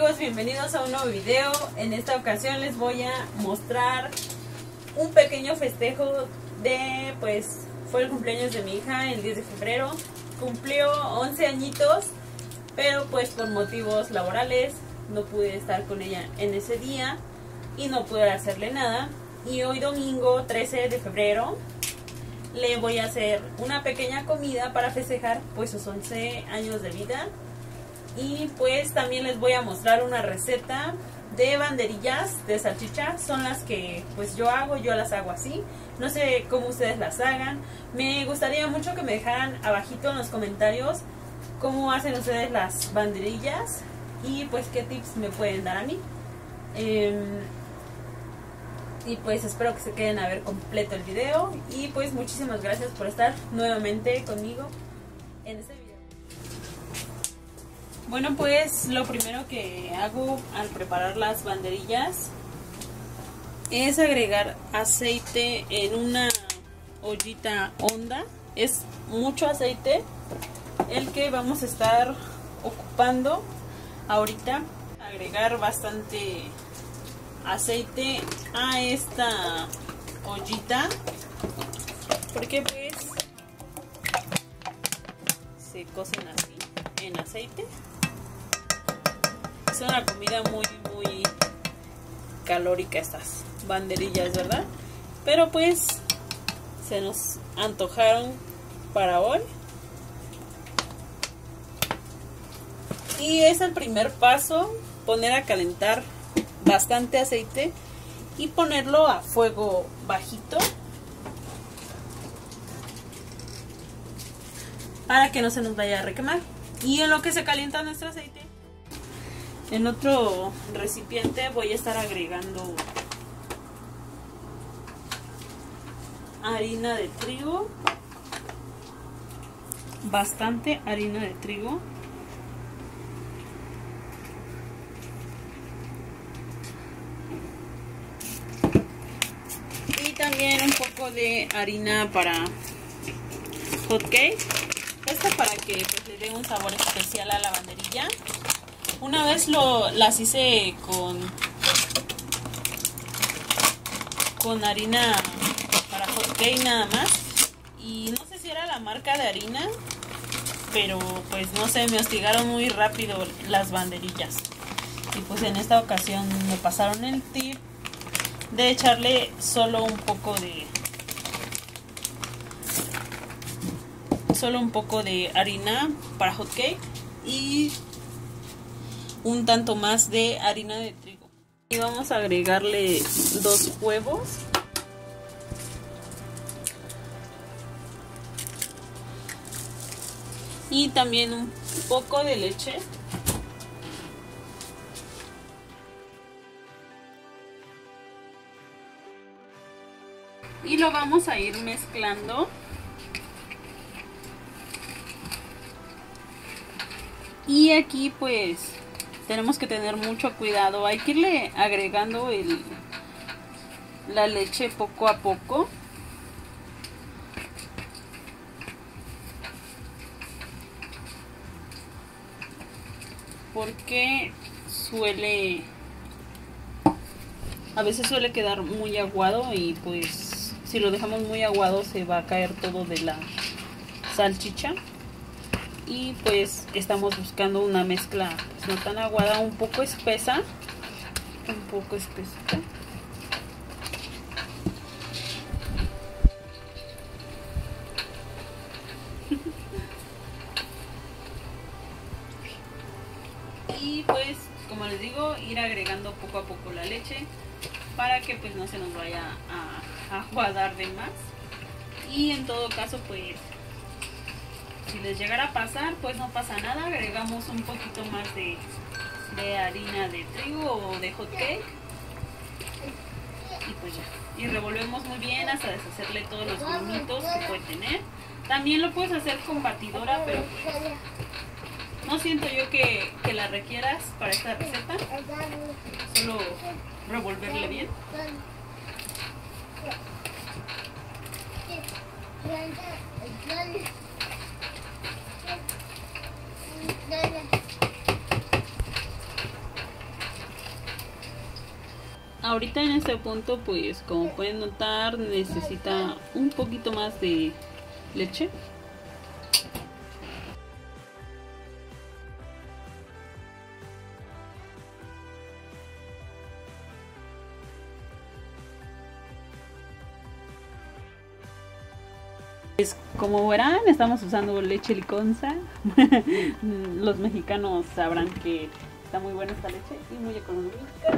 amigos, bienvenidos a un nuevo video. En esta ocasión les voy a mostrar un pequeño festejo de, pues, fue el cumpleaños de mi hija el 10 de febrero. Cumplió 11 añitos, pero pues por motivos laborales no pude estar con ella en ese día y no pude hacerle nada. Y hoy domingo 13 de febrero le voy a hacer una pequeña comida para festejar pues sus 11 años de vida. Y pues también les voy a mostrar una receta de banderillas de salchicha. Son las que pues yo las hago así. No sé cómo ustedes las hagan. Me gustaría mucho que me dejaran abajito en los comentarios cómo hacen ustedes las banderillas y pues qué tips me pueden dar a mí. Y pues espero que se queden a ver completo el video. Y pues muchísimas gracias por estar nuevamente conmigo en este video. Bueno, pues lo primero que hago al preparar las banderillas es agregar aceite en una ollita honda. Es mucho aceite el que vamos a estar ocupando ahorita. Agregar bastante aceite a esta ollita porque pues se cocen así en aceite. Es una comida muy calórica estas banderillas, ¿verdad? Pero pues se nos antojaron para hoy. Y es el primer paso, poner a calentar bastante aceite y ponerlo a fuego bajito para que no se nos vaya a requemar. Y en lo que se calienta nuestro aceite, en otro recipiente voy a estar agregando harina de trigo, bastante harina de trigo. Y también un poco de harina para hot cake. Esto para que pues, le dé un sabor especial a la banderilla. Una vez las hice con harina para hot cake nada más. Y no sé si era la marca de harina, pero pues no sé, me hostigaron muy rápido las banderillas. Y pues en esta ocasión me pasaron el tip de echarle solo un poco de harina para hot cake y un tanto más de harina de trigo. Y vamos a agregarle 2 huevos. Y también un poco de leche. Y lo vamos a ir mezclando. Y aquí pues tenemos que tener mucho cuidado. Hay que irle agregando la leche poco a poco. Porque a veces suele quedar muy aguado y pues si lo dejamos muy aguado se va a caer todo de la salchicha. Y pues estamos buscando una mezcla pues, no tan aguada, un poco espesa, un poco espesita. Y pues como les digo, ir agregando poco a poco la leche para que pues no se nos vaya a aguadar de más. Y en todo caso pues si les llegara a pasar, pues no pasa nada. Agregamos un poquito más de harina de trigo o de hot cake. Y pues ya. Y revolvemos muy bien hasta deshacerle todos los grumitos que puede tener. También lo puedes hacer con batidora, pero no siento yo que la requieras para esta receta. Solo revolverle bien. Ahorita en este punto, pues como pueden notar, necesita un poquito más de leche. Pues como verán, estamos usando leche liconza. Los mexicanos sabrán que está muy buena esta leche y muy económica.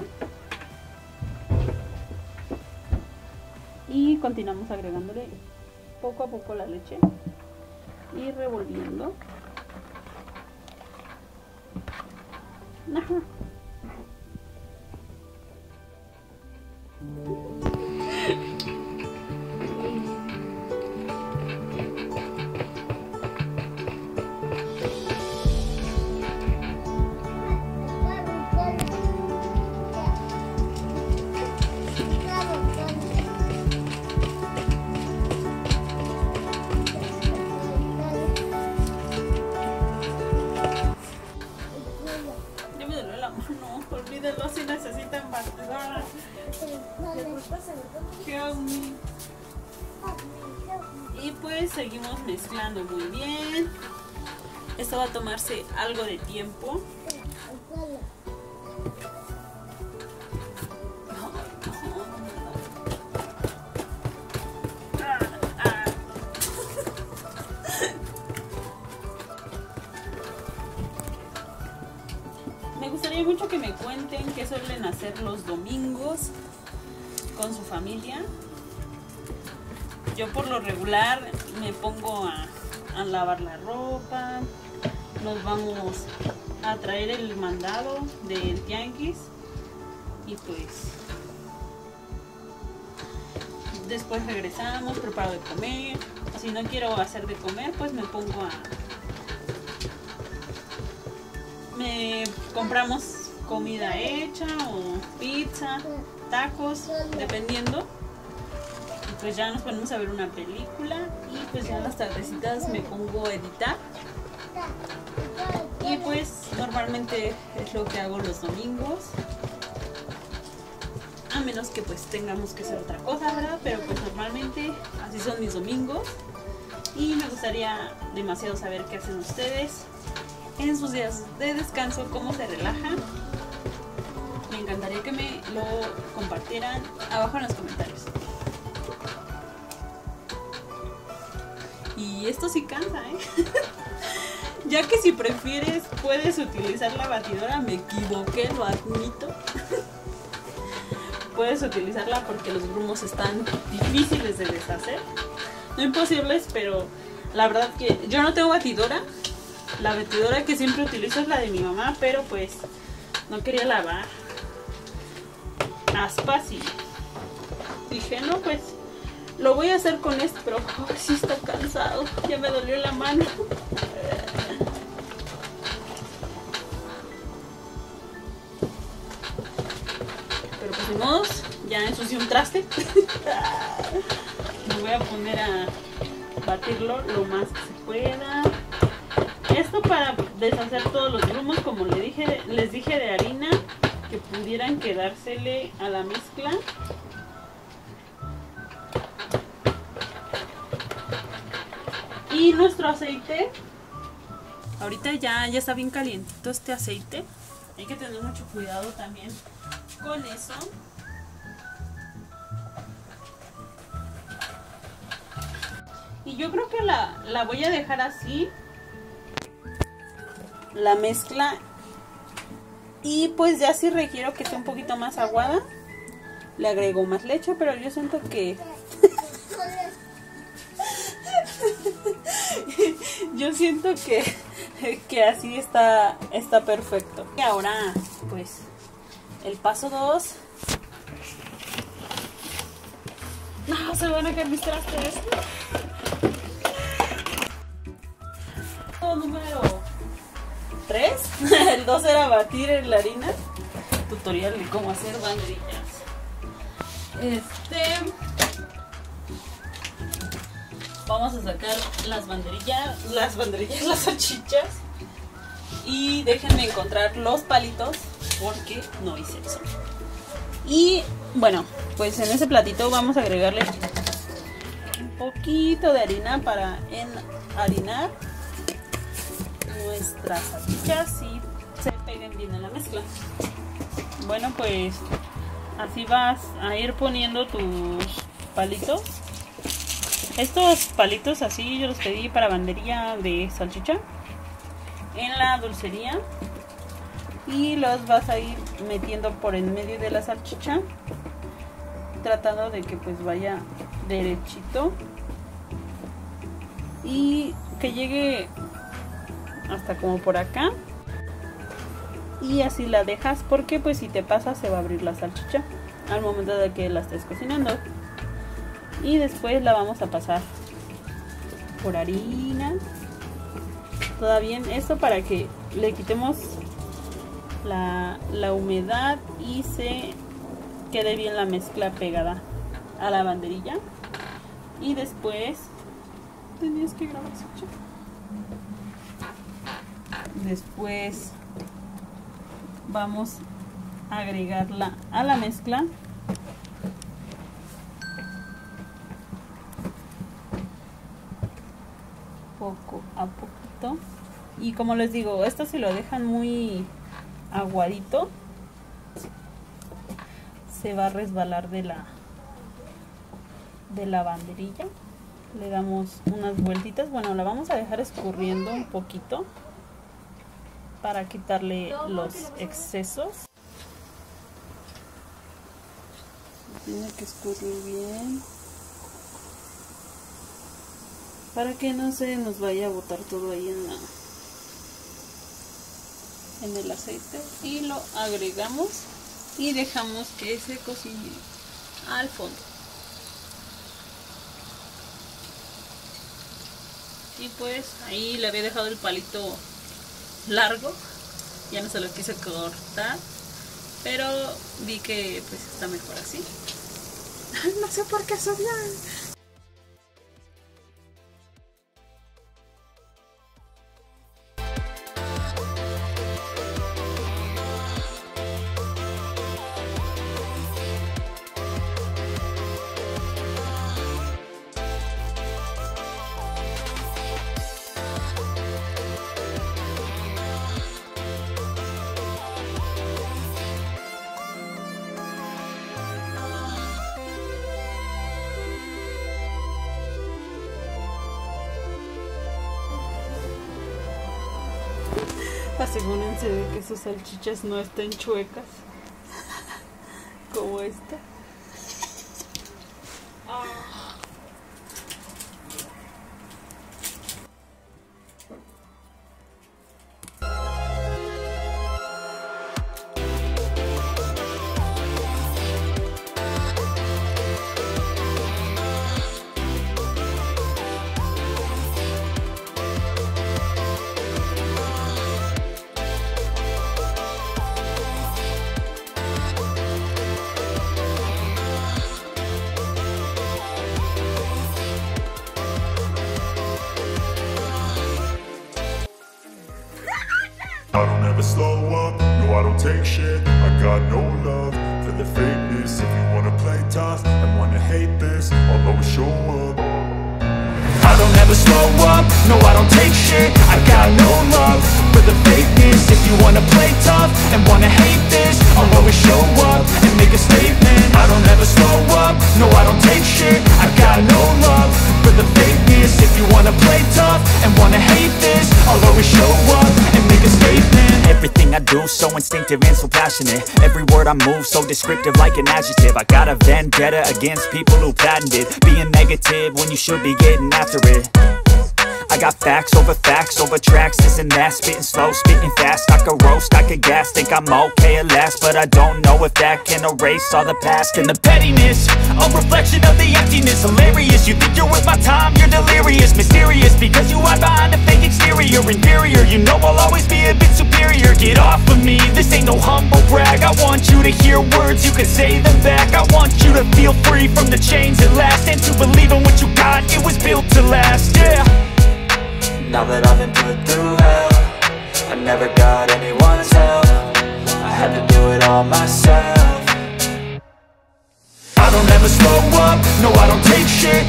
Y continuamos agregándole poco a poco la leche y revolviendo. Ajá. Olvídalo, si necesitan batidora. Y pues seguimos mezclando muy bien. Esto va a tomarse algo de tiempo. Me gustaría mucho que me cuenten qué suelen hacer los domingos con su familia. Yo por lo regular me pongo a lavar la ropa, nos vamos a traer el mandado del tianguis y pues después regresamos, preparo de comer. Si no quiero hacer de comer, pues me pongo compramos comida hecha o pizza, tacos, dependiendo. Y pues ya nos ponemos a ver una película y pues ya en las tardecitas me pongo a editar. Y pues normalmente es lo que hago los domingos. A menos que pues tengamos que hacer otra cosa, ¿verdad? Pero pues normalmente así son mis domingos. Y me gustaría demasiado saber qué hacen ustedes en sus días de descanso, cómo se relajan. Me encantaría que me lo compartieran abajo en los comentarios. Y esto sí cansa, ¿eh? Ya que si prefieres puedes utilizar la batidora, me equivoqué, lo admito. Puedes utilizarla porque los grumos están difíciles de deshacer. No imposibles, pero la verdad que yo no tengo batidora. La batidora que siempre utilizo es la de mi mamá, pero pues no quería lavar aspas y dije, no, pues lo voy a hacer con esto, pero sí está cansado, ya me dolió la mano. Pero pues ni modos, ya ensucié un traste. Me voy a poner a batirlo lo más que se pueda. Esto para deshacer todos los grumos, como les dije de harina, que pudieran quedársele a la mezcla. Y nuestro aceite, ahorita ya está bien calientito este aceite. Hay que tener mucho cuidado también con eso. Y yo creo que la voy a dejar así, la mezcla, y pues ya si requiero que esté un poquito más aguada, le agrego más leche, pero yo siento que que así está perfecto. Y ahora pues el paso 2. No, se van a caer mis trastes. Número 3. El 2 era batir en la harina. Tutorial de cómo hacer banderillas. Vamos a sacar las salchichas. Y déjenme encontrar los palitos porque no hice eso. Y Bueno, pues en ese platito vamos a agregarle un poquito de harina para enharinar nuestras salchichas y se peguen bien en la mezcla. Bueno, pues así vas a ir poniendo tus palitos. Estos palitos así yo los pedí para banderilla de salchicha en la dulcería. Y los vas a ir metiendo por en medio de la salchicha, tratando de que pues vaya derechito y que llegue hasta como por acá. Y así la dejas, porque pues si te pasas se va a abrir la salchicha al momento de que la estés cocinando. Y después la vamos a pasar por harina. Todo bien, esto para que le quitemos la humedad y se quede bien la mezcla pegada a la banderilla. Y después tenías que grabar, después vamos a agregarla a la mezcla poco a poquito. Y como les digo, esto si lo dejan muy aguadito se va a resbalar de la banderilla. Le damos unas vueltitas. Bueno, la vamos a dejar escurriendo un poquito para quitarle los excesos. Tiene que escurrir bien para que no se nos vaya a botar todo ahí en el aceite. Y lo agregamos y dejamos que se cocine al fondo. Y pues ahí le había dejado el palito largo, ya no se lo quise cortar, pero vi que pues está mejor así. No sé por qué subían. Asegúrense de que sus salchichas no estén chuecas como esta. I don't ever slow up, no I don't take shit. I got no love for the fakeness. If you wanna play tough and wanna hate this, I'll always show up. I don't ever slow up, no I don't take shit. I got no love for the fakeness. If you wanna play tough and wanna hate this, I'll always show up and make a statement. I don't ever slow up, no I don't take shit. I got no love for the fakeness. If you wanna play tough and wanna hate this, I'll always show up and make a statement. Everything I do so instinctive and so passionate. Every word I move so descriptive like an adjective. I got a vendetta against people who patented being negative when you should be getting after it. I got facts over tracks, this and that. Spitting slow, spitting fast, I could roast, I could gas. Think I'm okay at last, but I don't know if that can erase all the past. And the pettiness, a reflection of the emptiness. Hilarious, you think you're worth my time, you're delirious. Mysterious, because you hide behind a fake exterior. Inferior, you know I'll always be a bit superior. Get off of me, this ain't no humble brag. I want you to hear words, you can say them back. I want you to feel free from the chains at last, and to believe in what you got, it was built to last, yeah. Now that I've been put through hell, I never got anyone's help. I had to do it all myself. never slow up, no I don't take shit.